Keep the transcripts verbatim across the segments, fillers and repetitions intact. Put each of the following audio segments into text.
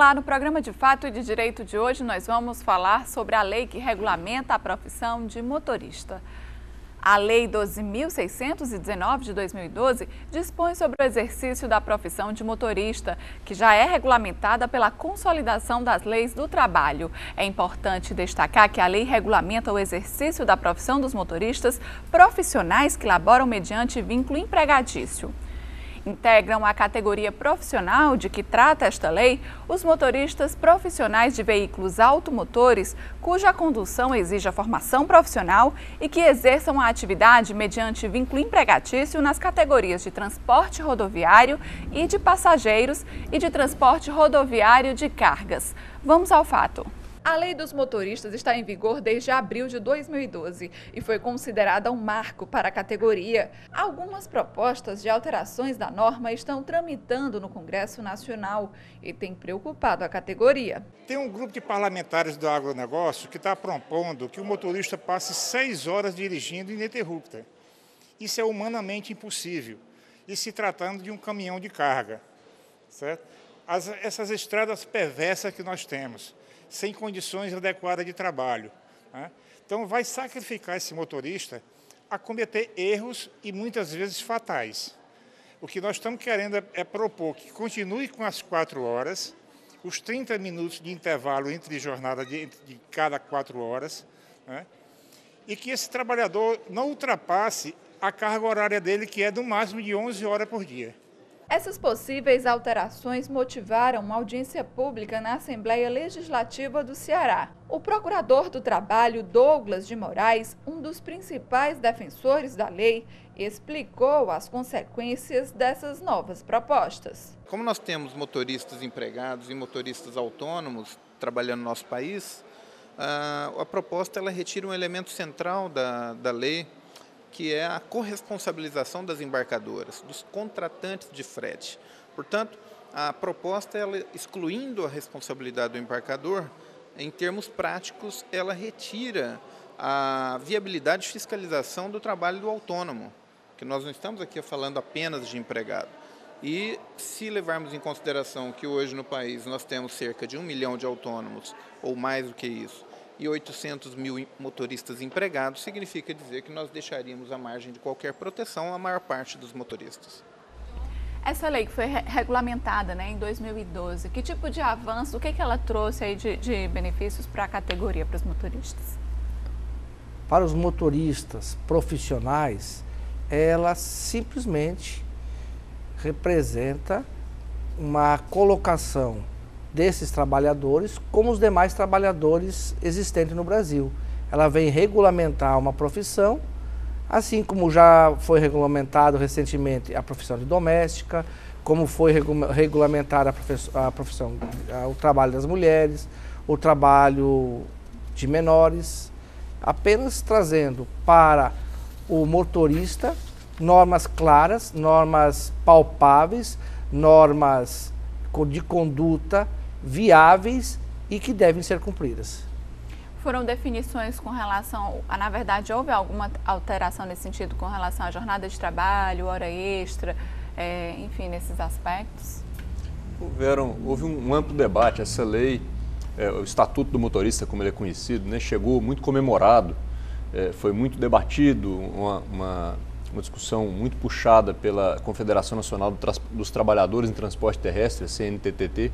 Olá, no programa de Fato e de Direito de hoje nós vamos falar sobre a lei que regulamenta a profissão de motorista. A Lei doze mil seiscentos e dezenove de dois mil e doze dispõe sobre o exercício da profissão de motorista, que já é regulamentada pela Consolidação das Leis do Trabalho. É importante destacar que a lei regulamenta o exercício da profissão dos motoristas profissionais que laboram mediante vínculo empregatício. Integram a categoria profissional de que trata esta lei os motoristas profissionais de veículos automotores cuja condução exija formação profissional e que exerçam a atividade mediante vínculo empregatício nas categorias de transporte rodoviário e de passageiros e de transporte rodoviário de cargas. Vamos ao fato. A Lei dos Motoristas está em vigor desde abril de dois mil e doze e foi considerada um marco para a categoria. Algumas propostas de alterações da norma estão tramitando no Congresso Nacional e tem preocupado a categoria. Tem um grupo de parlamentares do agronegócio que está propondo que o motorista passe seis horas dirigindo ininterrupta. Isso é humanamente impossível, e se tratando de um caminhão de carga, certo? As, essas estradas perversas que nós temos, sem condições adequadas de trabalho, né? Então vai sacrificar esse motorista a cometer erros e muitas vezes fatais. O que nós estamos querendo é, é propor que continue com as quatro horas, os trinta minutos de intervalo entre jornada de, de cada quatro horas, né? E que esse trabalhador não ultrapasse a carga horária dele, que é do máximo de onze horas por dia. Essas possíveis alterações motivaram uma audiência pública na Assembleia Legislativa do Ceará. O procurador do Trabalho, Douglas de Moraes, um dos principais defensores da lei, explicou as consequências dessas novas propostas. Como nós temos motoristas empregados e motoristas autônomos trabalhando no nosso país, a proposta ela retira um elemento central da, da lei, que é a corresponsabilização das embarcadoras, dos contratantes de frete. Portanto, a proposta, ela, excluindo a responsabilidade do embarcador, em termos práticos, ela retira a viabilidade de fiscalização do trabalho do autônomo, que nós não estamos aqui falando apenas de empregado. E se levarmos em consideração que hoje no país nós temos cerca de um milhão de autônomos, ou mais do que isso, e oitocentos mil motoristas empregados, significa dizer que nós deixaríamos à margem de qualquer proteção a maior parte dos motoristas. Essa lei que foi re regulamentada, né, em dois mil e doze, que tipo de avanço, o que, que ela trouxe aí de, de benefícios para a categoria, para os motoristas? Para os motoristas profissionais, ela simplesmente representa uma colocação desses trabalhadores como os demais trabalhadores existentes no Brasil. Ela vem regulamentar uma profissão, assim como já foi regulamentado recentemente a profissão de doméstica, como foi regu regulamentada a profissão, a profissão a, o trabalho das mulheres, o trabalho de menores, apenas trazendo para o motorista normas claras, normas palpáveis, normas de conduta viáveis e que devem ser cumpridas. Foram definições com relação, a, na verdade, houve alguma alteração nesse sentido com relação à jornada de trabalho, hora extra, é, enfim, nesses aspectos? Houveram, houve um amplo debate. Essa lei, é, o Estatuto do Motorista, como ele é conhecido, né, chegou muito comemorado, é, foi muito debatido, uma, uma, uma discussão muito puxada pela Confederação Nacional do Tra- dos Trabalhadores em Transporte Terrestre, a C N T T T,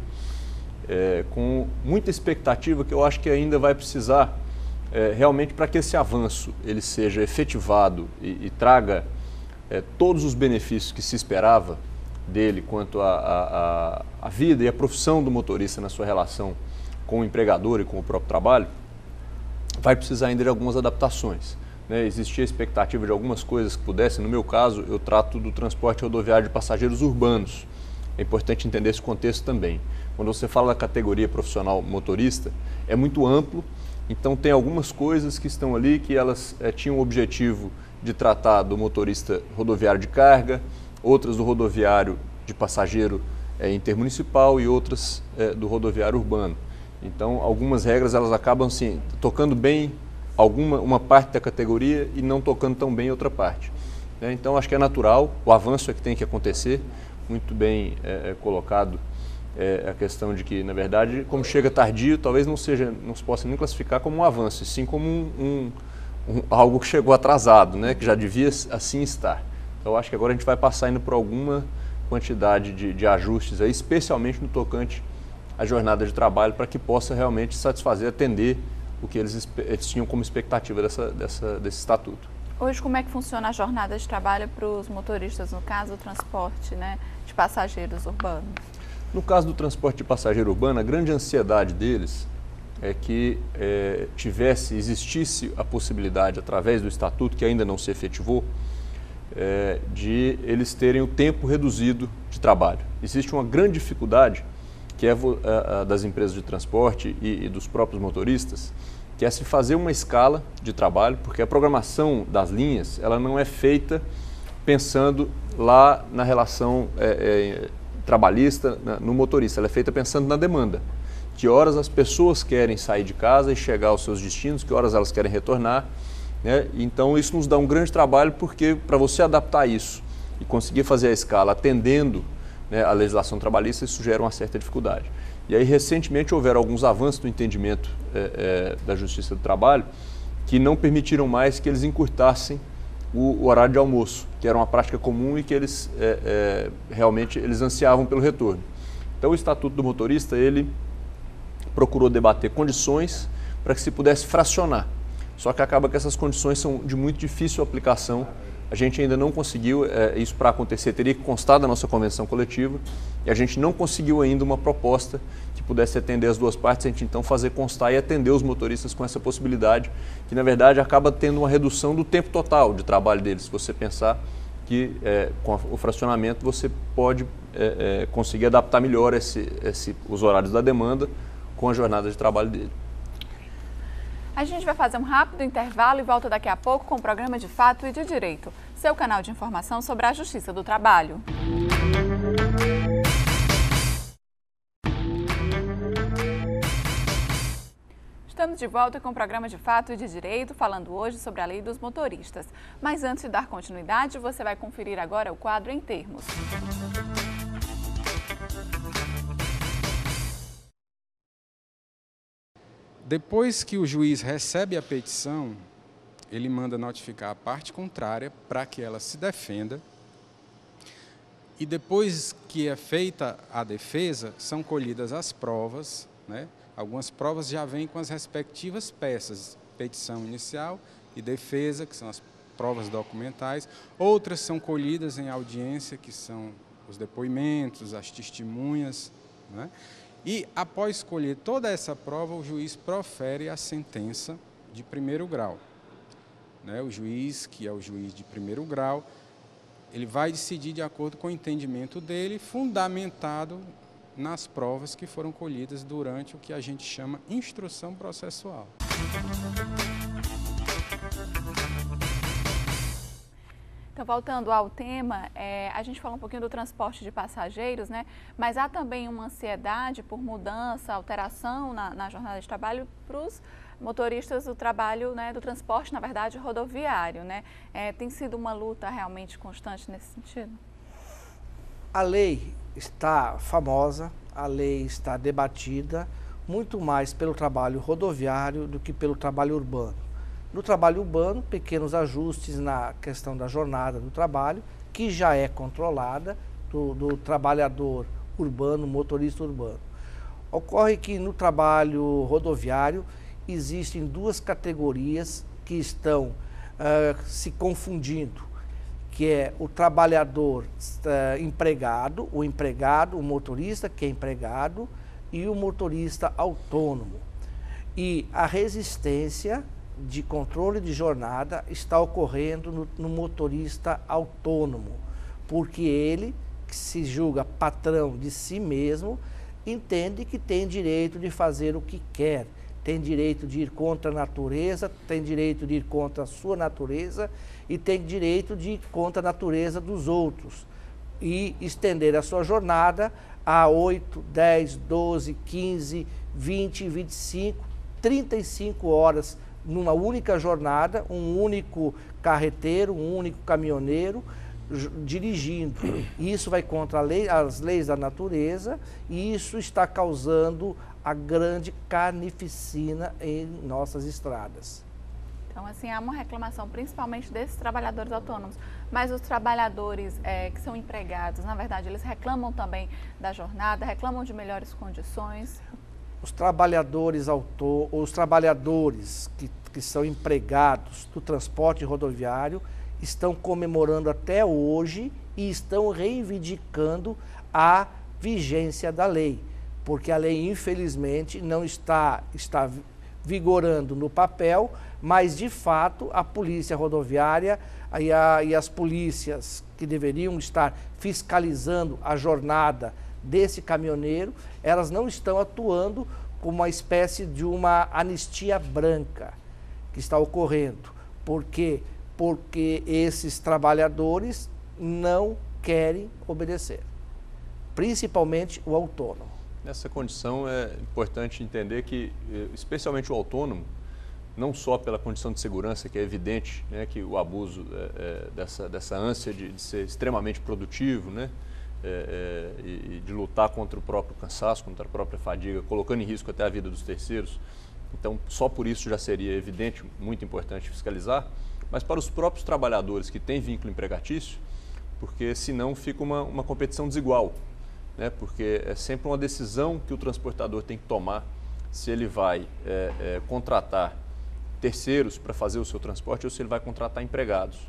É, com muita expectativa que eu acho que ainda vai precisar é, realmente para que esse avanço ele seja efetivado e, e traga é, todos os benefícios que se esperava dele quanto à a, a, a vida e a profissão do motorista na sua relação com o empregador e com o próprio trabalho, vai precisar ainda de algumas adaptações, né? Existia a expectativa de algumas coisas que pudessem, no meu caso eu trato do transporte rodoviário de passageiros urbanos, é importante entender esse contexto também. Quando você fala da categoria profissional motorista, é muito amplo, então tem algumas coisas que estão ali que elas é, tinham o objetivo de tratar do motorista rodoviário de carga, outras do rodoviário de passageiro é, intermunicipal e outras é, do rodoviário urbano. Então, algumas regras elas acabam assim, tocando bem alguma, uma parte da categoria e não tocando tão bem outra parte. Né? Então, acho que é natural, o avanço é que tem que acontecer, muito bem é, é, colocado é, a questão de que, na verdade, como chega tardio, talvez não seja, não se possa nem classificar como um avanço, e sim como um, um, um, algo que chegou atrasado, né, que já devia assim estar. Então, eu acho que agora a gente vai passar indo por alguma quantidade de, de ajustes, aí, especialmente no tocante à jornada de trabalho, para que possa realmente satisfazer, atender o que eles, eles tinham como expectativa dessa, dessa, desse estatuto. Hoje, como é que funciona a jornada de trabalho para os motoristas, no caso do transporte, né, de passageiros urbanos? No caso do transporte de passageiro urbano, a grande ansiedade deles é que é, tivesse, existisse a possibilidade, através do estatuto, que ainda não se efetivou, é, de eles terem o tempo reduzido de trabalho. Existe uma grande dificuldade, que é a, a das empresas de transporte e, e dos próprios motoristas, que é se fazer uma escala de trabalho, porque a programação das linhas ela não é feita pensando lá na relação é, é, trabalhista na, no motorista, ela é feita pensando na demanda. Que horas as pessoas querem sair de casa e chegar aos seus destinos, que horas elas querem retornar, né? Então isso nos dá um grande trabalho, porque para você adaptar isso e conseguir fazer a escala atendendo, né, a legislação trabalhista, isso gera uma certa dificuldade. E aí, recentemente, houveram alguns avanços no entendimento é, é, da Justiça do Trabalho que não permitiram mais que eles encurtassem o, o horário de almoço, que era uma prática comum e que eles é, é, realmente eles ansiavam pelo retorno. Então, o Estatuto do Motorista, ele procurou debater condições para que se pudesse fracionar. Só que acaba que essas condições são de muito difícil aplicação. A gente ainda não conseguiu, é, isso para acontecer teria que constar da nossa convenção coletiva, e a gente não conseguiu ainda uma proposta que pudesse atender as duas partes, a gente então fazer constar e atender os motoristas com essa possibilidade, que na verdade acaba tendo uma redução do tempo total de trabalho deles. Se você pensar que é, com a, o fracionamento você pode é, é, conseguir adaptar melhor esse, esse, os horários da demanda com a jornada de trabalho dele. A gente vai fazer um rápido intervalo e volta daqui a pouco com o programa de Fato e de Direito, seu canal de informação sobre a Justiça do Trabalho. Estamos de volta com o programa de Fato e de Direito, falando hoje sobre a lei dos motoristas. Mas antes de dar continuidade, você vai conferir agora o quadro em termos. Depois que o juiz recebe a petição, ele manda notificar a parte contrária para que ela se defenda. E depois que é feita a defesa, são colhidas as provas, né? Algumas provas já vêm com as respectivas peças, petição inicial e defesa, que são as provas documentais. Outras são colhidas em audiência, que são os depoimentos, as testemunhas, né? E, após escolher toda essa prova, o juiz profere a sentença de primeiro grau. Né? O juiz, que é o juiz de primeiro grau, ele vai decidir de acordo com o entendimento dele, fundamentado nas provas que foram colhidas durante o que a gente chama instrução processual. Então, voltando ao tema, é, a gente falou um pouquinho do transporte de passageiros, né? Mas há também uma ansiedade por mudança, alteração na, na jornada de trabalho para os motoristas do trabalho, né, do transporte, na verdade, rodoviário, né? É, tem sido uma luta realmente constante nesse sentido? A lei está famosa, a lei está debatida muito mais pelo trabalho rodoviário do que pelo trabalho urbano. No trabalho urbano, pequenos ajustes na questão da jornada do trabalho, que já é controlada do, do trabalhador urbano, motorista urbano. Ocorre que no trabalho rodoviário existem duas categorias que estão uh, se confundindo, que é o trabalhador uh, empregado, o empregado, o motorista que é empregado e o motorista autônomo. E a resistência de controle de jornada está ocorrendo no, no motorista autônomo, porque ele, que se julga patrão de si mesmo, entende que tem direito de fazer o que quer, tem direito de ir contra a natureza, tem direito de ir contra a sua natureza e tem direito de ir contra a natureza dos outros e estender a sua jornada a oito, dez, doze, quinze, vinte, vinte e cinco, trinta e cinco horas numa única jornada, um único carreteiro, um único caminhoneiro, dirigindo. Isso vai contra a lei, as leis da natureza e isso está causando a grande carnificina em nossas estradas. Então, assim, há uma reclamação principalmente desses trabalhadores autônomos, mas os trabalhadores é, que são empregados, na verdade, eles reclamam também da jornada, reclamam de melhores condições? Os trabalhadores, autô, os trabalhadores que, que são empregados do transporte rodoviário estão comemorando até hoje e estão reivindicando a vigência da lei, porque a lei, infelizmente, não está, está vigorando no papel, mas, de fato, a polícia rodoviária e, a, e as polícias que deveriam estar fiscalizando a jornada desse caminhoneiro, elas não estão atuando como uma espécie de uma anistia branca que está ocorrendo. Por quê? Porque esses trabalhadores não querem obedecer, principalmente o autônomo. Nessa condição é importante entender que, especialmente o autônomo, não só pela condição de segurança, que é evidente, né, que o abuso é, é, dessa, dessa ânsia de, de ser extremamente produtivo, né, é, é, e, e de lutar contra o próprio cansaço, contra a própria fadiga, colocando em risco até a vida dos terceiros. Então, só por isso já seria evidente, muito importante fiscalizar, mas para os próprios trabalhadores que têm vínculo empregatício, porque senão fica uma, uma competição desigual, né, porque é sempre uma decisão que o transportador tem que tomar se ele vai é, é, contratar terceiros para fazer o seu transporte ou se ele vai contratar empregados.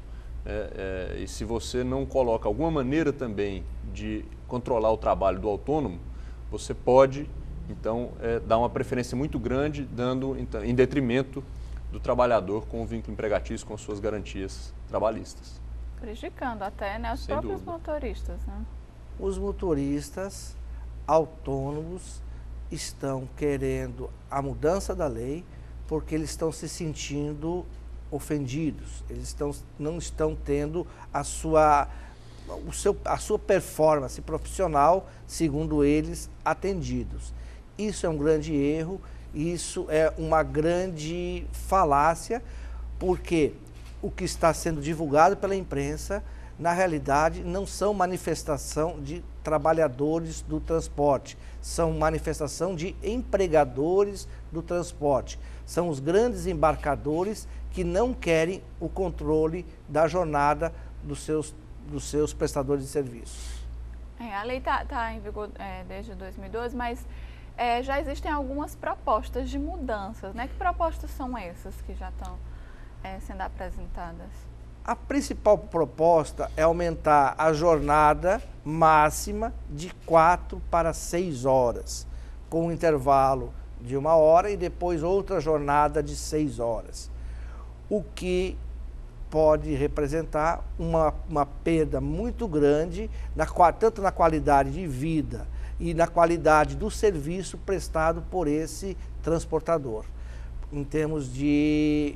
É, é, e se você não coloca alguma maneira também de controlar o trabalho do autônomo, você pode, então, é, dar uma preferência muito grande, dando então, em detrimento do trabalhador com o vínculo empregatício, com suas garantias trabalhistas. Prejudicando até, né, os Sem próprios dúvida. motoristas, né? Os motoristas autônomos estão querendo a mudança da lei porque eles estão se sentindo ofendidos, eles estão, não estão tendo a sua, o seu, a sua performance profissional, segundo eles, atendidos. Isso é um grande erro, isso é uma grande falácia, porque o que está sendo divulgado pela imprensa, na realidade, não são manifestação de trabalhadores do transporte, são manifestação de empregadores do transporte. São os grandes embarcadores que não querem o controle da jornada dos seus, dos seus prestadores de serviços. É, a lei está tá em vigor é, desde dois mil e doze, mas é, já existem algumas propostas de mudanças, né? Que propostas são essas que já estão é, sendo apresentadas? A principal proposta é aumentar a jornada máxima de quatro para seis horas, com um intervalo de uma hora e depois outra jornada de seis horas, o que pode representar uma, uma perda muito grande, na, tanto na qualidade de vida e na qualidade do serviço prestado por esse transportador, em termos de,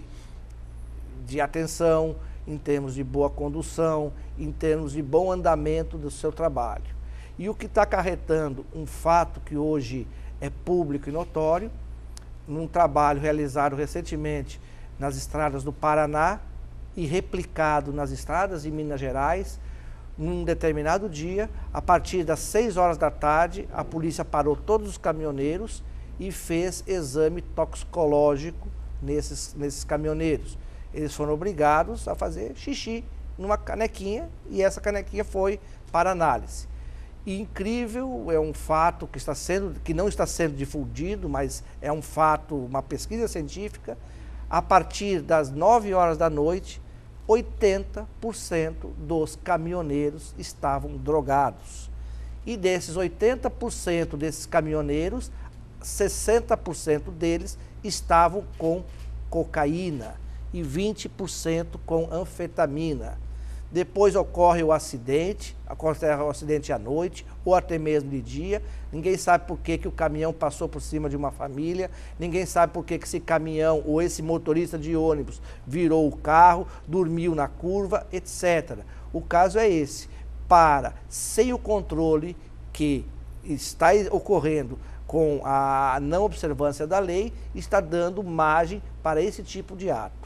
de atenção, em termos de boa condução, em termos de bom andamento do seu trabalho. E o que está acarretando um fato que hoje é público e notório, num trabalho realizado recentemente nas estradas do Paraná e replicado nas estradas de Minas Gerais, num determinado dia, a partir das seis horas da tarde, a polícia parou todos os caminhoneiros e fez exame toxicológico nesses, nesses caminhoneiros. Eles foram obrigados a fazer xixi numa canequinha e essa canequinha foi para análise. E incrível, é um fato que, está sendo, que não está sendo difundido, mas é um fato, uma pesquisa científica, a partir das nove horas da noite, oitenta por cento dos caminhoneiros estavam drogados. E desses oitenta por cento desses caminhoneiros, sessenta por cento deles estavam com cocaína e vinte por cento com anfetamina. Depois ocorre o acidente, acontece o acidente à noite ou até mesmo de dia. Ninguém sabe por que, que o caminhão passou por cima de uma família, ninguém sabe por que, que esse caminhão ou esse motorista de ônibus virou o carro, dormiu na curva, etcétera. O caso é esse. Para, sem o controle que está ocorrendo com a não observância da lei, está dando margem para esse tipo de ato.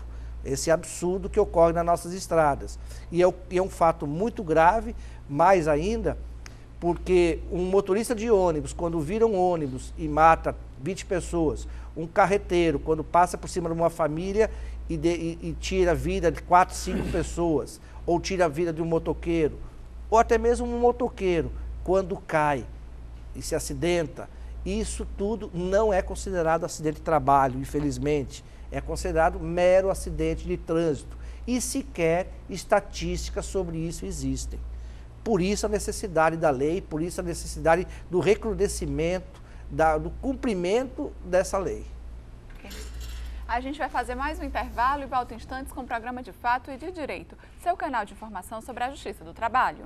esse absurdo que ocorre nas nossas estradas. E é, e é um fato muito grave, mais ainda, porque um motorista de ônibus, quando vira um ônibus e mata vinte pessoas, um carreteiro, quando passa por cima de uma família e, de, e, e tira a vida de quatro, cinco pessoas, ou tira a vida de um motoqueiro, ou até mesmo um motoqueiro, quando cai e se acidenta, isso tudo não é considerado acidente de trabalho, infelizmente. É considerado mero acidente de trânsito. E sequer estatísticas sobre isso existem. Por isso a necessidade da lei, por isso a necessidade do recrudescimento, da, do cumprimento dessa lei. Okay. A gente vai fazer mais um intervalo e volta em instantes com o programa de Fato e de Direito, seu canal de informação sobre a Justiça do Trabalho.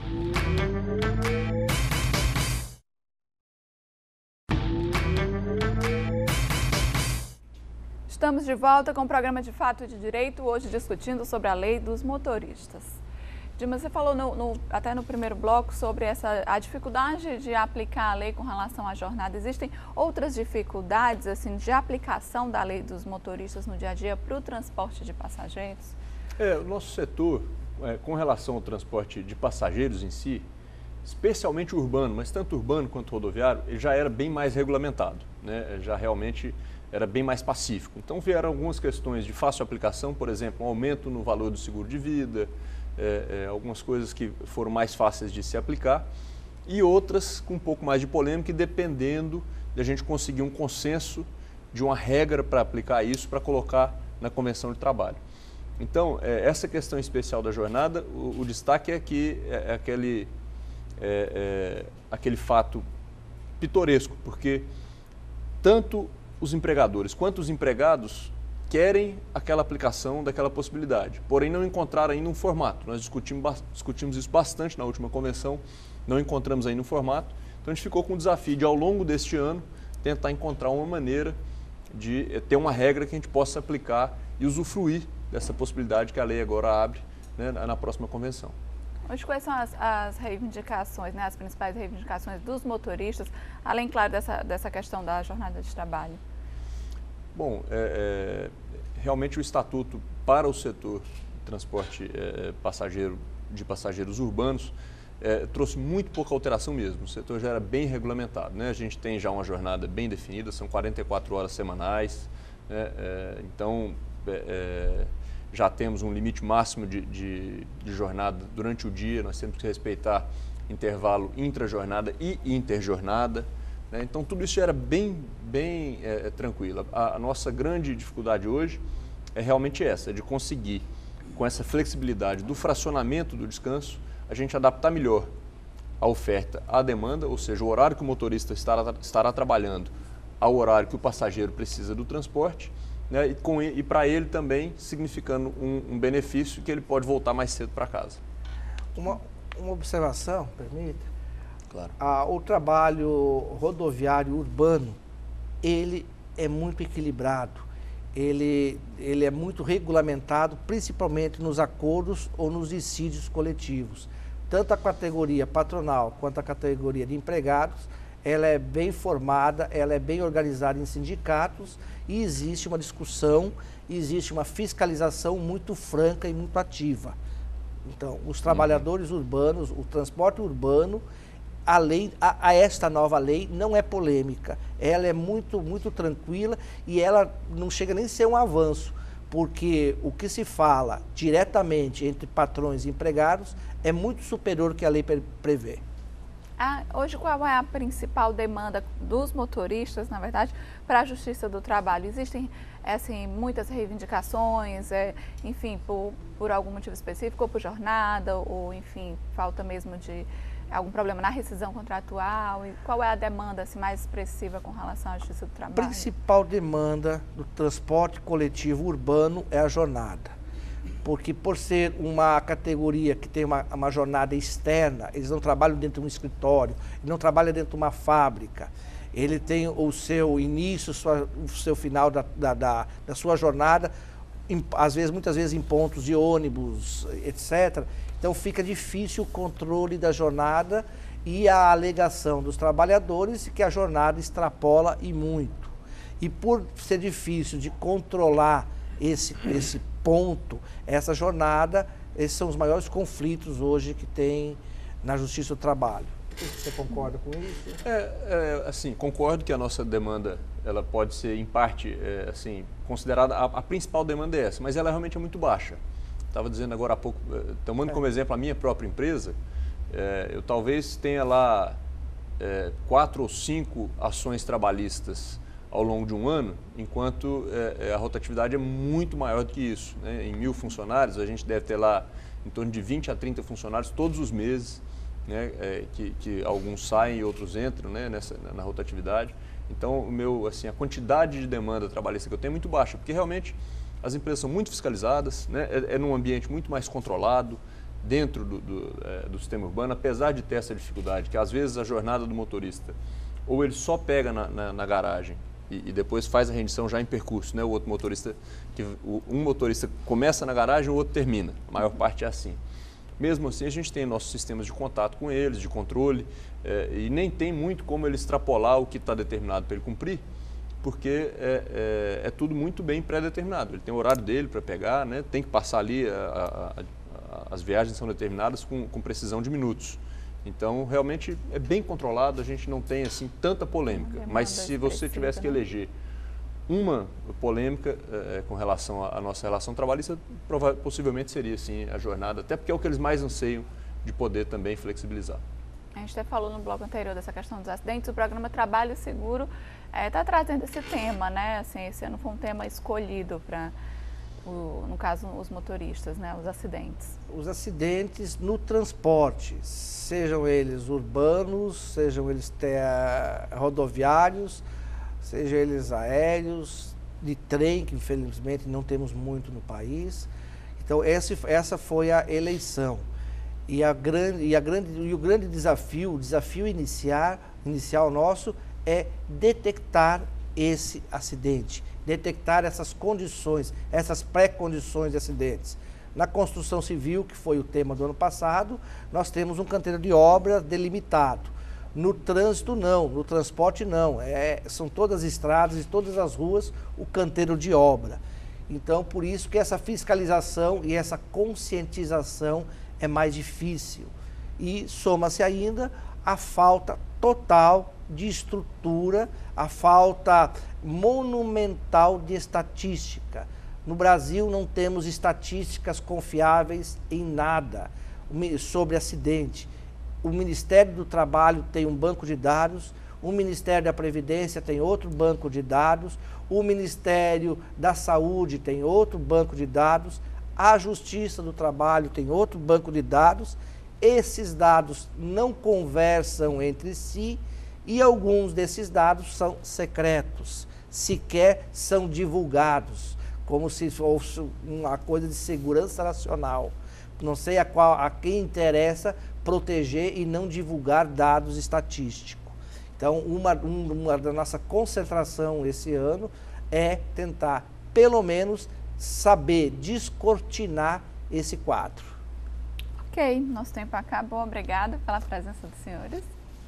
Estamos de volta com o programa de Fato e de Direito, hoje discutindo sobre a lei dos motoristas. Dilma, você falou no, no, até no primeiro bloco sobre essa, a dificuldade de aplicar a lei com relação à jornada. Existem outras dificuldades assim, de aplicação da lei dos motoristas no dia a dia para o transporte de passageiros? É, o nosso setor, é, com relação ao transporte de passageiros em si, especialmente urbano, mas tanto urbano quanto rodoviário, ele já era bem mais regulamentado, né? Já realmente era bem mais pacífico. Então vieram algumas questões de fácil aplicação, por exemplo, um aumento no valor do seguro de vida, é, é, algumas coisas que foram mais fáceis de se aplicar, e outras com um pouco mais de polêmica, e dependendo de a gente conseguir um consenso de uma regra para aplicar isso, para colocar na Convenção de Trabalho. Então, é, essa questão especial da jornada, o, o destaque é que é, é aquele, é, é, aquele fato pitoresco, porque tanto os empregadores quanto os empregados querem aquela aplicação daquela possibilidade, porém não encontraram ainda um formato. Nós discutimos, discutimos isso bastante na última convenção, não encontramos ainda um formato, então a gente ficou com o desafio de, ao longo deste ano, tentar encontrar uma maneira de ter uma regra que a gente possa aplicar e usufruir dessa possibilidade que a lei agora abre, né, na próxima convenção. Hoje, quais são as, as reivindicações, né, as principais reivindicações dos motoristas, além, claro, dessa, dessa questão da jornada de trabalho? Bom, é, é, realmente o estatuto para o setor de transporte é, passageiro, de passageiros urbanos é, trouxe muito pouca alteração mesmo. O setor já era bem regulamentado, né? A gente tem já uma jornada bem definida, são quarenta e quatro horas semanais, né? É, então é, é, já temos um limite máximo de, de, de jornada durante o dia, nós temos que respeitar intervalo intra-jornada e interjornada, né? Então tudo isso já era bem, bem é, tranquilo. A, a nossa grande dificuldade hoje é realmente essa, de conseguir, com essa flexibilidade do fracionamento do descanso, a gente adaptar melhor a oferta à demanda, ou seja, o horário que o motorista estará, estará trabalhando ao horário que o passageiro precisa do transporte, né, e, e para ele também significando um, um benefício que ele pode voltar mais cedo para casa. Uma, uma observação, permita? Claro. Ah, o trabalho rodoviário urbano, ele é muito equilibrado, ele, ele é muito regulamentado, principalmente nos acordos ou nos dissídios coletivos. Tanto a categoria patronal quanto a categoria de empregados, ela é bem formada, ela é bem organizada em sindicatos e existe uma discussão, existe uma fiscalização muito franca e muito ativa. Então, os trabalhadores uhum. urbanos, o transporte urbano, a, lei, a, a esta nova lei não é polêmica, ela é muito, muito tranquila e ela não chega nem a ser um avanço, porque o que se fala diretamente entre patrões e empregados é muito superior ao que a lei prevê. Ah, hoje, qual é a principal demanda dos motoristas, na verdade, para a Justiça do Trabalho? Existem, assim, muitas reivindicações, é, enfim, por, por algum motivo específico, ou por jornada, ou, enfim, falta mesmo de algum problema na rescisão contratual? E qual é a demanda assim, mais expressiva com relação à Justiça do Trabalho? A principal demanda do transporte coletivo urbano é a jornada. Porque por ser uma categoria que tem uma, uma jornada externa, eles não trabalham dentro de um escritório, não trabalham dentro de uma fábrica. Ele tem o seu início, sua, o seu final da, da, da, da sua jornada, em, às vezes, muitas vezes em pontos de ônibus, etcétera. Então fica difícil o controle da jornada e a alegação dos trabalhadores que a jornada extrapola e muito. E por ser difícil de controlar esse, esse ponto, essa jornada. Esses são os maiores conflitos hoje que tem na Justiça do Trabalho. Você concorda com isso? É, é, assim, concordo que a nossa demanda, ela pode ser, em parte, é, assim, considerada, a, a principal demanda é essa, mas ela realmente é muito baixa. Estava dizendo agora há pouco, tomando é. como exemplo a minha própria empresa, é, eu talvez tenha lá é, quatro ou cinco ações trabalhistas ao longo de um ano, enquanto é, a rotatividade é muito maior do que isso, né? Em mil funcionários, a gente deve ter lá em torno de vinte a trinta funcionários todos os meses, né? É, que, que alguns saem e outros entram, né? Nessa, na rotatividade. Então, o meu, assim, a quantidade de demanda trabalhista que eu tenho é muito baixa, porque realmente as empresas são muito fiscalizadas, né? é, é num ambiente muito mais controlado, dentro do, do, é, do sistema urbano, apesar de ter essa dificuldade, que às vezes a jornada do motorista, ou ele só pega na, na, na garagem, E, e depois faz a rendição já em percurso, né? O outro motorista, que, o, um motorista começa na garagem, o outro termina. A maior parte é assim. Mesmo assim, a gente tem nossos sistemas de contato com eles, de controle, é, e nem tem muito como ele extrapolar o que está determinado para ele cumprir, porque é, é, é tudo muito bem pré-determinado. Ele tem o horário dele para pegar, né? Tem que passar ali, a, a, a, as viagens são determinadas com, com precisão de minutos. Então, realmente é bem controlado, a gente não tem assim tanta polêmica. Mas se você tivesse que eleger uma polêmica é, com relação à nossa relação trabalhista, possivelmente seria assim, a jornada, até porque é o que eles mais anseiam de poder também flexibilizar. A gente até falou no bloco anterior dessa questão dos acidentes, o programa Trabalho Seguro está é, trazendo esse tema, né? Assim, esse ano foi um tema escolhido para... O, no caso, os motoristas, né, os acidentes. Os acidentes no transporte, sejam eles urbanos, sejam eles rodoviários, sejam eles aéreos, de trem, que infelizmente não temos muito no país. Então, essa, essa foi a eleição. E, a grande, e, a grande, e o grande desafio, o desafio iniciar, inicial nosso é detectar esse acidente, detectar essas condições, essas pré-condições de acidentes. Na construção civil, que foi o tema do ano passado, nós temos um canteiro de obra delimitado. No trânsito, não. No transporte, não. É, são todas as estradas e todas as ruas o canteiro de obra. Então, por isso que essa fiscalização e essa conscientização é mais difícil. E soma-se ainda a falta total de estrutura, a falta monumental de estatística. No Brasil não temos estatísticas confiáveis em nada sobre acidente. O Ministério do Trabalho tem um banco de dados, o Ministério da Previdência tem outro banco de dados, o Ministério da Saúde tem outro banco de dados, a Justiça do Trabalho tem outro banco de dados. Esses dados não conversam entre si e alguns desses dados são secretos, sequer são divulgados, como se fosse uma coisa de segurança nacional. Não sei a, qual, a quem interessa proteger e não divulgar dados estatísticos. Então, uma, uma da nossa concentração esse ano é tentar, pelo menos, saber descortinar esse quadro. Ok, nosso tempo acabou. Obrigada pela presença dos senhores.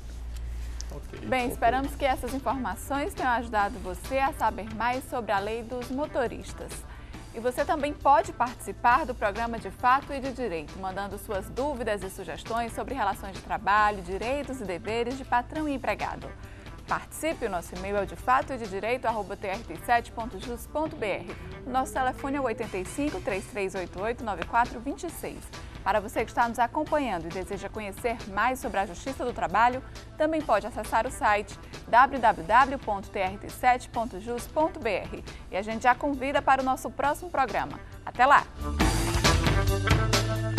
Okay, Bem, okay. Esperamos que essas informações tenham ajudado você a saber mais sobre a lei dos motoristas. E você também pode participar do programa De Fato e de Direito, mandando suas dúvidas e sugestões sobre relações de trabalho, direitos e deveres de patrão e empregado. Participe, o nosso e-mail é o de fato e de direito arroba t r t sete ponto jus ponto b r. O nosso telefone é o oito cinco, três três oito oito, nove quatro dois seis. Para você que está nos acompanhando e deseja conhecer mais sobre a Justiça do Trabalho, também pode acessar o site w w w ponto t r t sete ponto jus ponto b r. E a gente já convida para o nosso próximo programa. Até lá!